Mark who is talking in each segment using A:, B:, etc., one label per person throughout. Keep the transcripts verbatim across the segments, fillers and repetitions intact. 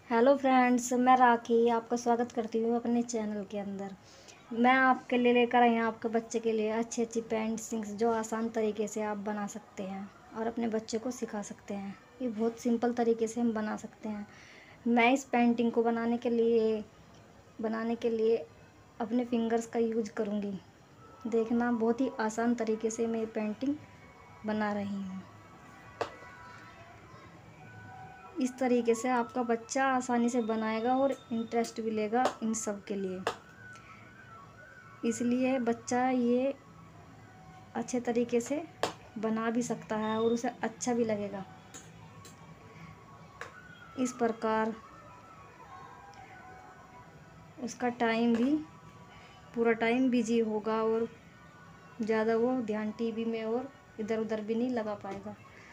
A: Hello friends, मैं राखी आपका स्वागत करती हूँ अपने चैनल के अंदर। मैं आपके लिए लेकर आई हूँ आपके बच्चे के लिए अच्छी अच्छी पेंटिंग्स जो आसान तरीके से आप बना सकते हैं और अपने बच्चे को सिखा सकते हैं। ये बहुत सिंपल तरीके से हम बना सकते हैं। मैं इस पेंटिंग को बनाने के लिए बनाने के लिए अपने फिंगर्स का यूज करूँगी। देखना, बहुत ही आसान तरीके से मैं पेंटिंग बना रही हूँ। इस तरीके से आपका बच्चा आसानी से बनाएगा और इंटरेस्ट भी लेगा इन सब के लिए। इसलिए बच्चा ये अच्छे तरीके से बना भी सकता है और उसे अच्छा भी लगेगा। इस प्रकार उसका टाइम भी पूरा टाइम बिजी होगा और ज़्यादा वो ध्यान टीवी में और इधर उधर भी नहीं लगा पाएगा।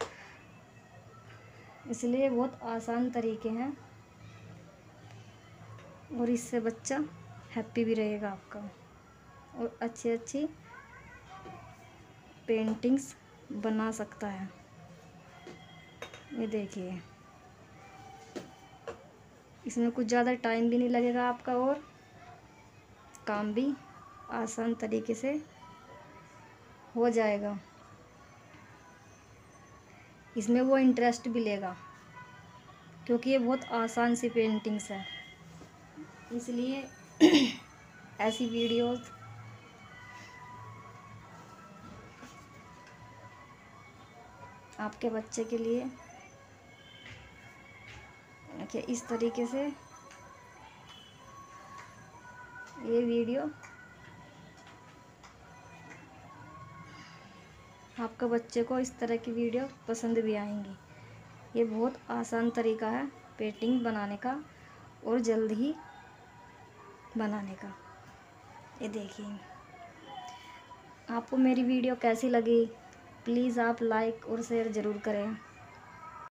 A: इसलिए बहुत आसान तरीके हैं और इससे बच्चा हैप्पी भी रहेगा आपका और अच्छी अच्छी पेंटिंग्स बना सकता है। ये देखिए, इसमें कुछ ज़्यादा टाइम भी नहीं लगेगा आपका और काम भी आसान तरीके से हो जाएगा। इसमें वो इंटरेस्ट भी लेगा क्योंकि ये बहुत आसान सी पेंटिंग्स है। इसलिए ऐसी वीडियोस आपके बच्चे के लिए देखिए, इस तरीके से ये वीडियो आपके बच्चे को इस तरह की वीडियो पसंद भी आएंगी। ये बहुत आसान तरीका है पेंटिंग बनाने का और जल्द ही बनाने का। ये देखिए, आपको मेरी वीडियो कैसी लगी? प्लीज़ आप लाइक और शेयर ज़रूर करें।